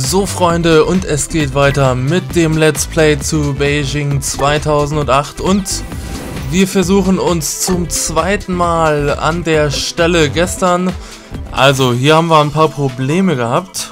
So Freunde, und es geht weiter mit dem Let's Play zu Beijing 2008 und wir versuchen uns zum zweiten Mal an der Stelle gestern. Also hier haben wir ein paar Probleme gehabt,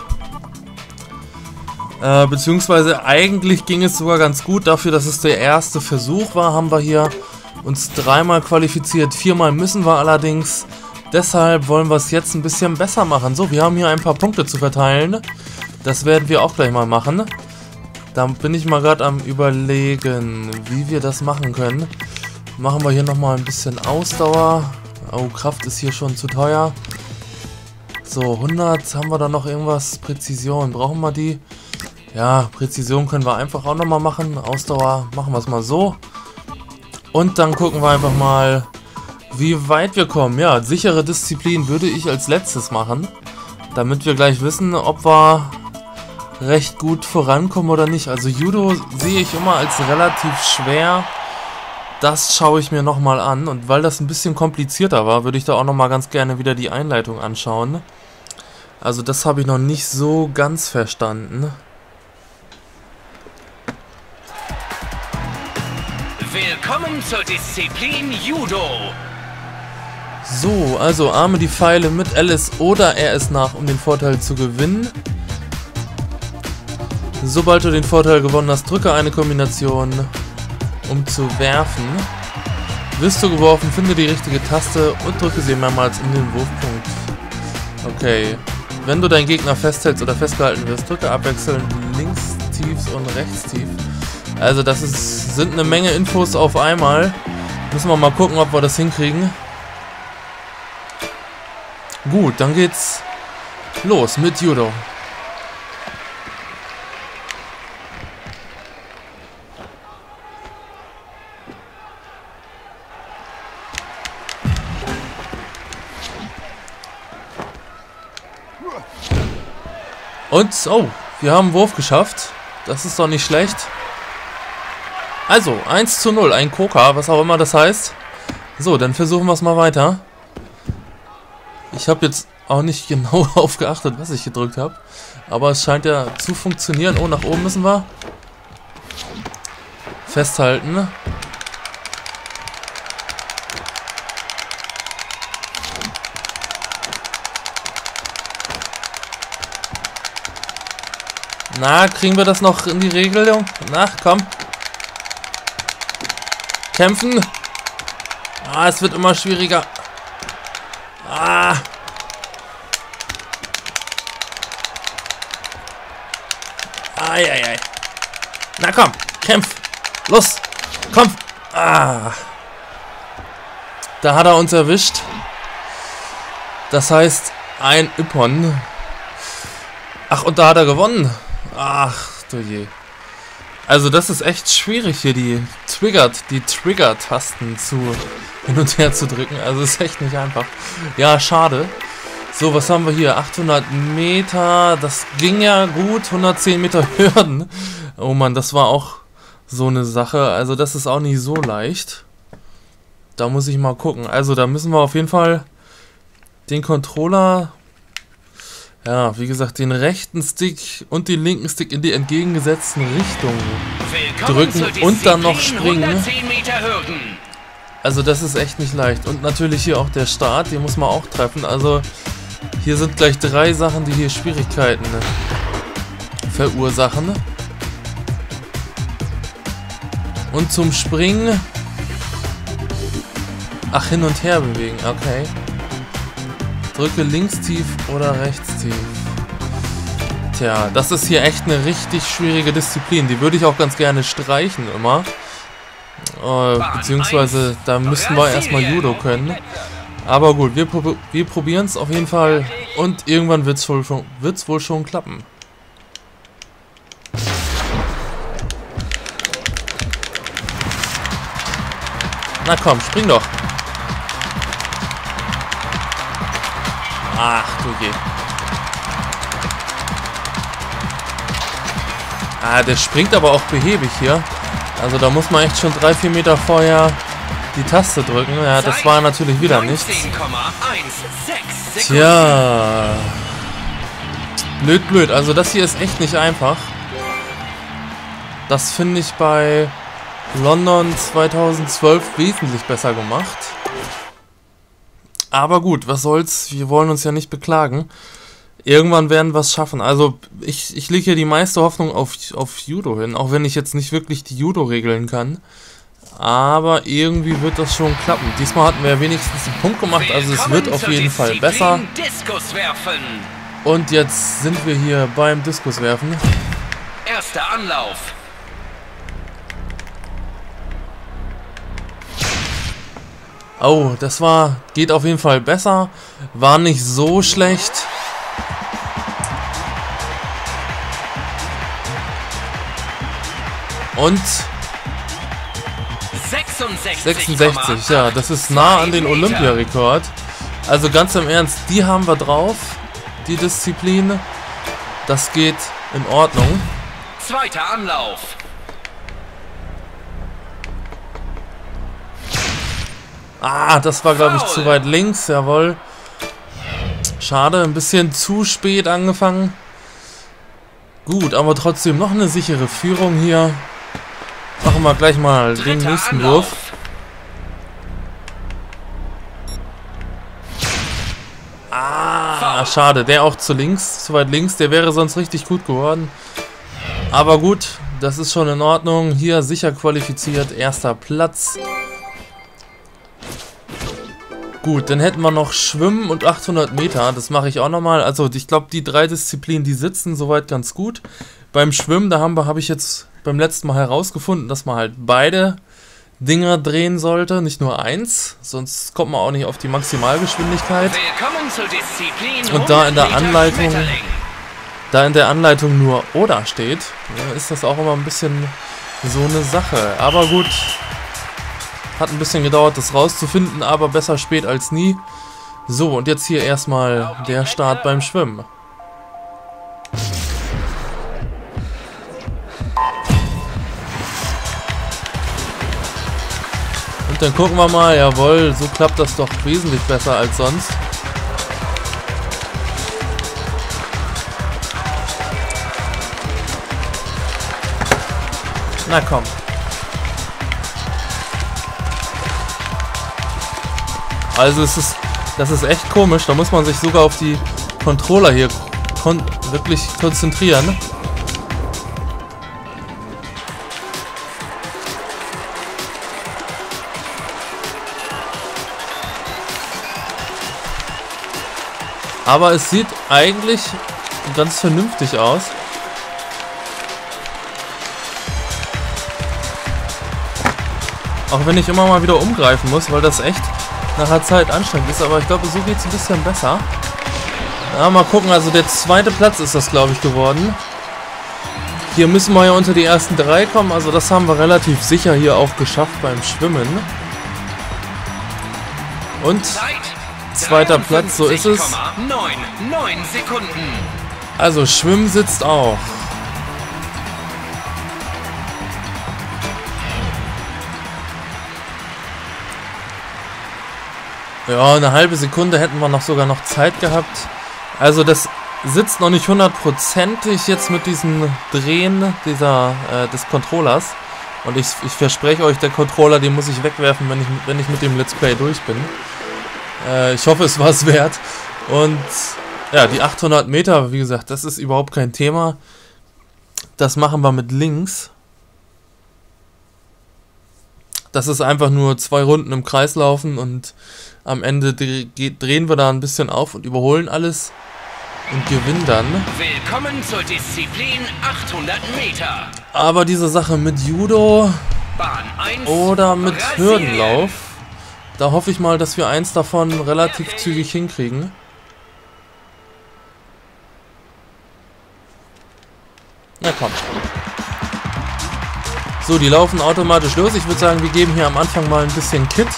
beziehungsweise eigentlich ging es sogar ganz gut. Dafür, dass es der erste Versuch war, haben wir hier uns dreimal qualifiziert, viermal müssen wir allerdings. Deshalb wollen wir es jetzt ein bisschen besser machen. So, wir haben hier ein paar Punkte zu verteilen. Das werden wir auch gleich mal machen. Da bin ich mal gerade am Überlegen, wie wir das machen können. Machen wir hier nochmal ein bisschen Ausdauer. Oh, Kraft ist hier schon zu teuer. So, 100. Haben wir da noch irgendwas? Präzision. Brauchen wir die? Ja, Präzision können wir einfach auch nochmal machen. Ausdauer machen wir es mal so. Und dann gucken wir einfach mal, wie weit wir kommen. Ja, sichere Disziplin würde ich als letztes machen. Damit wir gleich wissen, ob wir recht gut vorankommen oder nicht. Also Judo sehe ich immer als relativ schwer. Das schaue ich mir nochmal an. Und weil das ein bisschen komplizierter war, würde ich da auch nochmal ganz gerne wieder die Einleitung anschauen. Also das habe ich noch nicht so ganz verstanden. Willkommen zur Disziplin Judo. So, also ahme die Pfeile mit LS oder RS nach, um den Vorteil zu gewinnen. Sobald du den Vorteil gewonnen hast, drücke eine Kombination, um zu werfen. Wirst du geworfen, finde die richtige Taste und drücke sie mehrmals in den Wurfpunkt. Okay. Wenn du deinen Gegner festhältst oder festgehalten wirst, drücke abwechselnd links tief und rechts tief. Also das sind eine Menge Infos auf einmal. Müssen wir mal gucken, ob wir das hinkriegen. Gut, dann geht's los mit Judo. Und, oh, wir haben einen Wurf geschafft. Das ist doch nicht schlecht. Also, 1:0, ein Koka, was auch immer das heißt. So, dann versuchen wir es mal weiter. Ich habe jetzt auch nicht genau darauf geachtet, was ich gedrückt habe. Aber es scheint ja zu funktionieren. Oh, nach oben müssen wir. Festhalten. Na, kriegen wir das noch in die Regelung? Na, komm. Kämpfen. Ah, es wird immer schwieriger. Ah. Eieiei. Na komm, kämpf. Los, komm. Ah. Da hat er uns erwischt. Das heißt, ein Ippon. Ach, und da hat er gewonnen. Ach, du je. Also das ist echt schwierig hier, die Trigger-Tasten hin und her zu drücken. Also ist echt nicht einfach. Ja, schade. So, was haben wir hier? 800 Meter. Das ging ja gut. 110 Meter Hürden. Oh Mann, das war auch so eine Sache. Also das ist auch nicht so leicht. Da muss ich mal gucken. Also da müssen wir auf jeden Fall den Controller... Ja, wie gesagt, den rechten Stick und den linken Stick in die entgegengesetzten Richtungen drücken und dann noch springen. Also das ist echt nicht leicht. Und natürlich hier auch der Start, den muss man auch treffen. Also hier sind gleich 3 Sachen, die hier Schwierigkeiten verursachen. Und zum Springen... Ach, hin und her bewegen, okay. Drücke links tief oder rechts tief. Tja, das ist hier echt eine richtig schwierige Disziplin. Die würde ich auch ganz gerne streichen immer. Beziehungsweise, da müssten wir erstmal Judo können. Aber gut, wir probieren es auf jeden Fall. Und irgendwann wird es wohl schon klappen. Na komm, spring doch. Ach du je. Ah, der springt aber auch behäbig hier. Also da muss man echt schon 3-4 Meter vorher die Taste drücken. Ja, das war natürlich wieder nichts. Tja. Blöd. Also das hier ist echt nicht einfach. Das finde ich bei London 2012 wesentlich besser gemacht. Aber gut, was soll's, wir wollen uns ja nicht beklagen. Irgendwann werden wir es schaffen. Also ich lege hier die meiste Hoffnung auf Judo hin, auch wenn ich jetzt nicht wirklich die Judo-Regeln kann. Aber irgendwie wird das schon klappen. Diesmal hatten wir ja wenigstens einen Punkt gemacht, also es wird auf jeden Fall besser. Und jetzt sind wir hier beim Diskuswerfen. Erster Anlauf. Oh, das geht auf jeden Fall besser. War nicht so schlecht. Und 66, ja, das ist nah an den Olympiarekord. Also ganz im Ernst, die haben wir drauf, die Disziplin. Das geht in Ordnung. Zweiter Anlauf. Ah, das war, glaube ich, zu weit links, jawohl. Schade, ein bisschen zu spät angefangen. Gut, aber trotzdem noch eine sichere Führung hier. Machen wir gleich mal den nächsten Wurf. Ah, schade, der auch zu weit links, der wäre sonst richtig gut geworden. Aber gut, das ist schon in Ordnung. Hier sicher qualifiziert, erster Platz. Gut, dann hätten wir noch Schwimmen und 800 Meter, das mache ich auch nochmal. Also ich glaube, die 3 Disziplinen, die sitzen soweit ganz gut. Beim Schwimmen, da habe ich jetzt beim letzten Mal herausgefunden, dass man halt beide Dinger drehen sollte, nicht nur eins, sonst kommt man auch nicht auf die Maximalgeschwindigkeit. Willkommen zur Disziplin. Und da in der Anleitung nur oder steht, ist das auch immer ein bisschen so eine Sache. Aber gut, hat ein bisschen gedauert, das rauszufinden, aber besser spät als nie. So, und jetzt hier erstmal der Start beim Schwimmen. Und dann gucken wir mal, jawohl, so klappt das doch wesentlich besser als sonst. Na komm. Also das ist echt komisch, da muss man sich sogar auf die Controller hier wirklich konzentrieren. Aber es sieht eigentlich ganz vernünftig aus. Auch wenn ich immer mal wieder umgreifen muss, weil das echt nach der Zeit anstrengend ist. Aber ich glaube, so geht es ein bisschen besser. Ja, mal gucken. Also der 2. Platz ist das, glaube ich, geworden. Hier müssen wir ja unter die ersten 3 kommen. Also das haben wir relativ sicher hier auch geschafft beim Schwimmen. Und 2. Platz, so ist es. 9 Sekunden. Also Schwimmen sitzt auch. Ja, eine halbe Sekunde hätten wir sogar noch Zeit gehabt. Also das sitzt noch nicht hundertprozentig jetzt mit diesem Drehen des Controllers. Und ich verspreche euch, der Controller, den muss ich wegwerfen, wenn ich mit dem Let's Play durch bin. Ich hoffe, es war es wert. Und ja, die 800 Meter, wie gesagt, das ist überhaupt kein Thema. Das machen wir mit links. Das ist einfach nur 2 Runden im Kreis laufen und am Ende drehen wir da ein bisschen auf und überholen alles und gewinnen dann. Willkommen zur Disziplin 800 Meter. Aber diese Sache mit Judo Bahn 1 oder mit Brasilien. Hürdenlauf, da hoffe ich mal, dass wir eins davon relativ zügig hinkriegen. Na komm. So, die laufen automatisch los. Ich würde sagen, wir geben hier am Anfang mal ein bisschen Kit.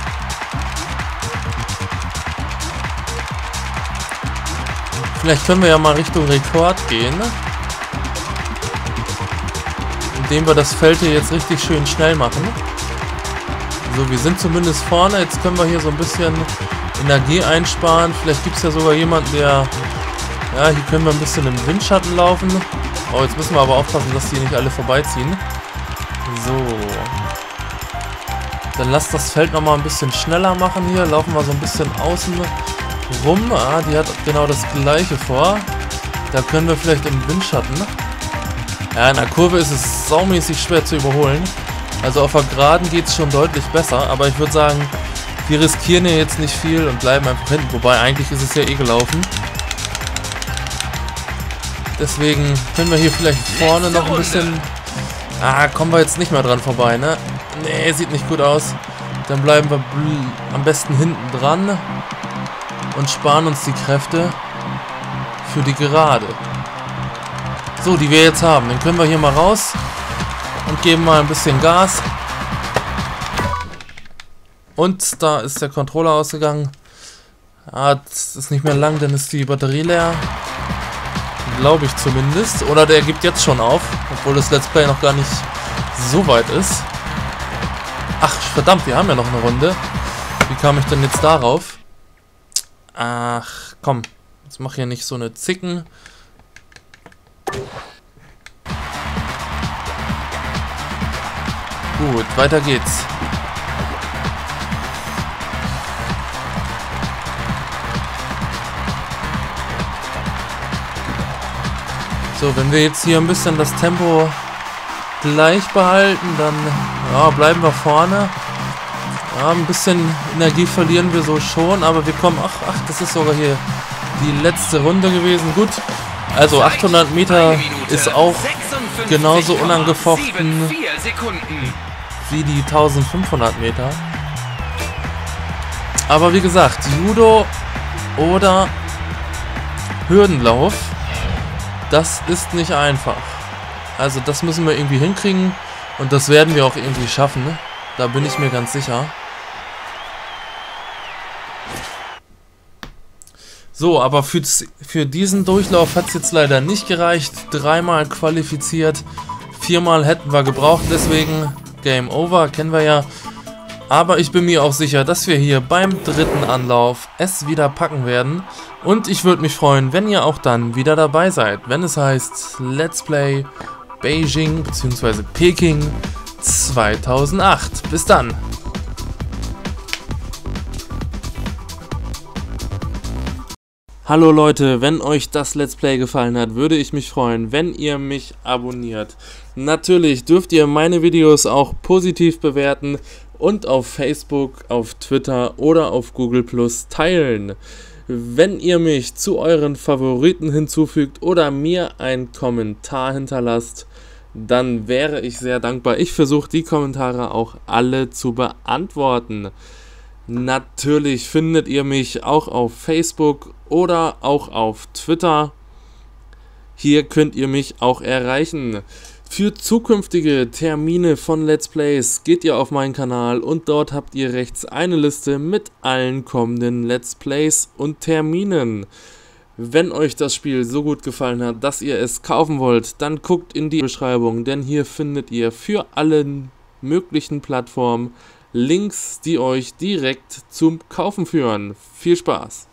Vielleicht können wir ja mal Richtung Rekord gehen. Indem wir das Feld hier jetzt richtig schön schnell machen. So, wir sind zumindest vorne. Jetzt können wir hier so ein bisschen Energie einsparen. Vielleicht gibt es ja sogar jemanden, der Ja, hier können wir ein bisschen im Windschatten laufen. Oh, jetzt müssen wir aber aufpassen, dass die nicht alle vorbeiziehen. So. Dann lasst das Feld nochmal ein bisschen schneller machen hier. Laufen wir so ein bisschen außen rum. Ah, die hat genau das gleiche vor. Da können wir vielleicht im Windschatten. Ja, in der Kurve ist es saumäßig schwer zu überholen. Also auf der Geraden geht es schon deutlich besser. Aber ich würde sagen, wir riskieren hier jetzt nicht viel und bleiben einfach hinten. Wobei, eigentlich ist es ja eh gelaufen. Deswegen können wir hier vielleicht vorne noch ein bisschen... Ah, kommen wir jetzt nicht mehr dran vorbei, ne? Nee, sieht nicht gut aus. Dann bleiben wir am besten hinten dran und sparen uns die Kräfte für die Gerade. So, die wir jetzt haben. Dann können wir hier mal raus und geben mal ein bisschen Gas. Und da ist der Controller ausgegangen. Ah, das ist nicht mehr lang, dann ist die Batterie leer. Glaube ich zumindest. Oder der gibt jetzt schon auf, obwohl das Let's Play noch gar nicht so weit ist. Ach, verdammt, wir haben ja noch eine Runde. Wie kam ich denn jetzt darauf? Ach, komm. Jetzt mach hier nicht so eine Zicken. Gut, weiter geht's. So, wenn wir jetzt hier ein bisschen das Tempo gleich behalten, dann ja, bleiben wir vorne. Ja, ein bisschen Energie verlieren wir so schon, aber wir kommen... Ach, das ist sogar hier die letzte Runde gewesen. Gut, also 800 Meter ist auch genauso unangefochten wie die 1500 Meter. Aber wie gesagt, Judo oder Hürdenlauf, das ist nicht einfach. Also das müssen wir irgendwie hinkriegen und das werden wir auch irgendwie schaffen. Ne? Da bin ich mir ganz sicher. So, aber für diesen Durchlauf hat es jetzt leider nicht gereicht. 3-mal qualifiziert, 4-mal hätten wir gebraucht, deswegen Game Over, kennen wir ja. Aber ich bin mir auch sicher, dass wir hier beim 3. Anlauf es wieder packen werden. Und ich würde mich freuen, wenn ihr auch dann wieder dabei seid, wenn es heißt Let's Play Beijing bzw. Peking 2008. Bis dann! Hallo Leute, wenn euch das Let's Play gefallen hat, würde ich mich freuen, wenn ihr mich abonniert. Natürlich dürft ihr meine Videos auch positiv bewerten und auf Facebook, auf Twitter oder auf Google Plus teilen. Wenn ihr mich zu euren Favoriten hinzufügt oder mir einen Kommentar hinterlasst, dann wäre ich sehr dankbar. Ich versuche die Kommentare auch alle zu beantworten. Natürlich findet ihr mich auch auf Facebook oder auch auf Twitter. Hier könnt ihr mich auch erreichen. Für zukünftige Termine von Let's Plays geht ihr auf meinen Kanal und dort habt ihr rechts eine Liste mit allen kommenden Let's Plays und Terminen. Wenn euch das Spiel so gut gefallen hat, dass ihr es kaufen wollt, dann guckt in die Beschreibung, denn hier findet ihr für alle möglichen Plattformen Links, die euch direkt zum Kaufen führen. Viel Spaß!